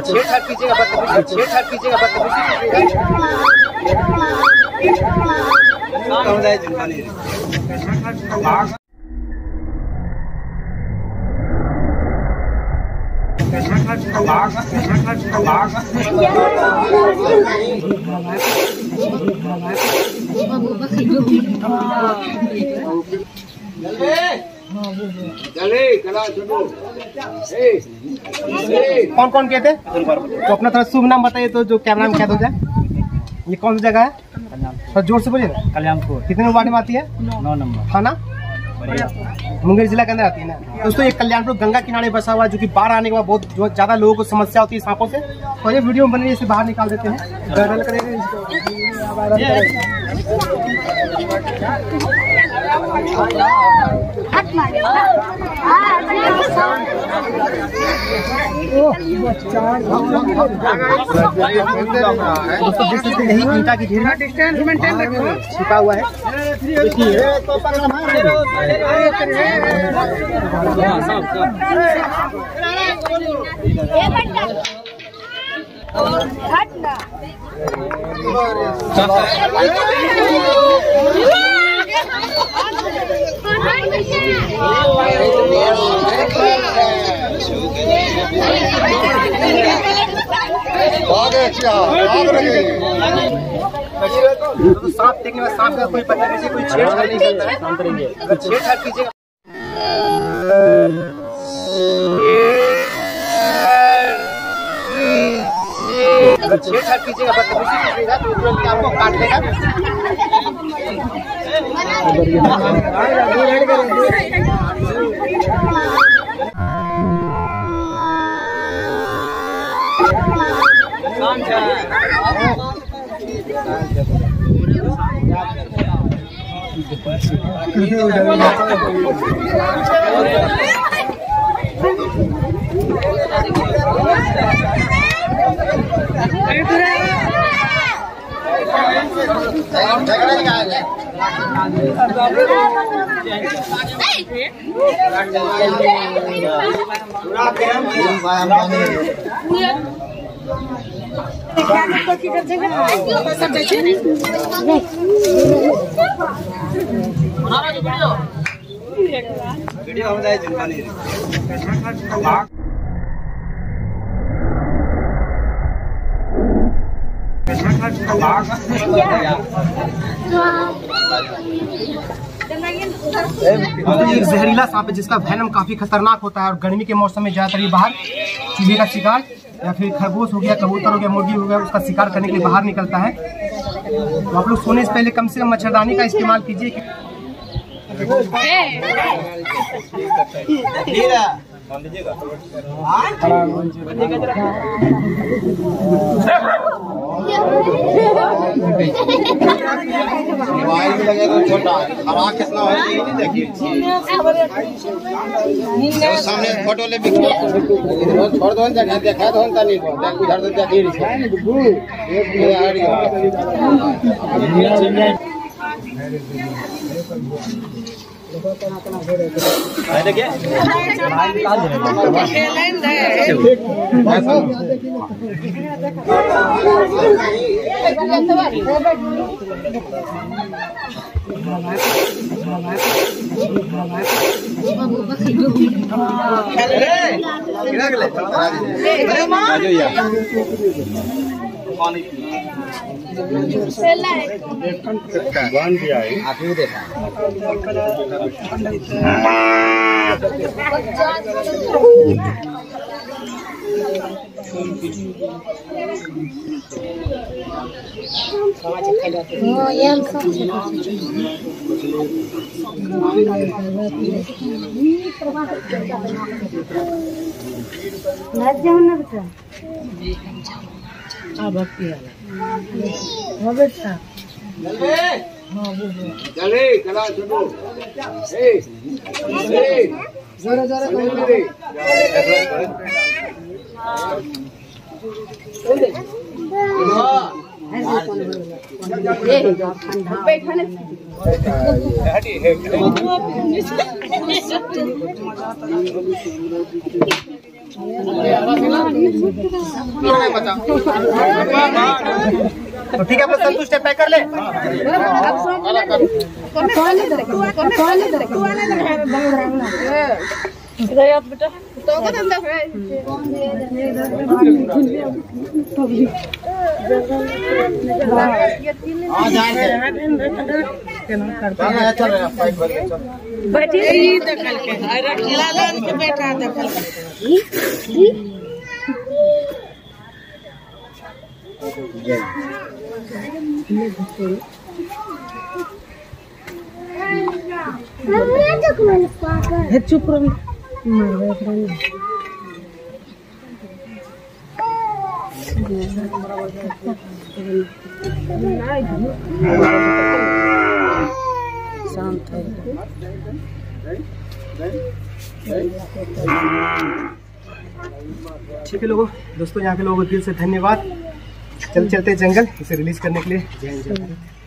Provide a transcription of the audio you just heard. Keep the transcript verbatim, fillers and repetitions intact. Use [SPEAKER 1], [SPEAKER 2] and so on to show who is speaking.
[SPEAKER 1] छेड़छाड़ कीजिएगा, बदतमीजी छेड़छाड़ कीजिएगा, बदतमीजी कौन कौन कहते हैं? तो अपना थोड़ा शुभ नाम बताइए तो जो कैमरा में कैद हो जाए। ये कौन सी जगह है? तो जोर से बोलिए ना। कल्याणपुर। कितने वार्ड में आती है? नौ नंबर। थाना मुंगेर जिला के अंदर आती है ना। दोस्तों ये कल्याणपुर गंगा किनारे बसा हुआ है, जो कि बाढ़ आने के बाद बहुत जो ज्यादा लोगों को समस्या होती है सांपों से। तो ये वीडियो बन रही है, इसे बाहर निकाल देते हैं। वायरल करेंगे इसको। दोस्तों देख सकते हैं यही ईंटा की ढेर डिस्टेंस मेंटेन रखो छिपा हुआ है। तो सांप देखने में सांप का कोई पता नहीं, कोई छेड़छाड़ नहीं करता है। अगर छेड़छाड़ कीजिएगा अगर छेड़छाड़ कीजिएगा बदतमीजी कीजिएगा तो तुरंत आपको काट लेगा। वीडियो हो जाए जिनवानी एक जहरीला सांप है जिसका वेनम काफी खतरनाक होता है और गर्मी के मौसम में ज्यादातर ये बाहर चूहे का शिकार या फिर खरगोश हो गया, कबूतर हो गया, मुर्गी हो गया, उसका शिकार करने के लिए बाहर निकलता है। तो आप लोग सोने से पहले कम से कम मच्छरदानी का इस्तेमाल कीजिए। मोबाइल भी लगे तो छोटा हवा कितना हो देखिए सामने फोटो ले छोड़ दो जगह देखा दो तनी को उधर तो जगह देखिए जोरा जोरा तो ठीक है, अपना संतुष्ट है, पैक कर ले।
[SPEAKER 2] बेटा चुप रहो। शांत है।
[SPEAKER 1] ठीक है लोगों, दोस्तों यहाँ के लोगों को दिल से धन्यवाद। चल चलते जंगल इसे रिलीज करने के लिए। जय हिंद।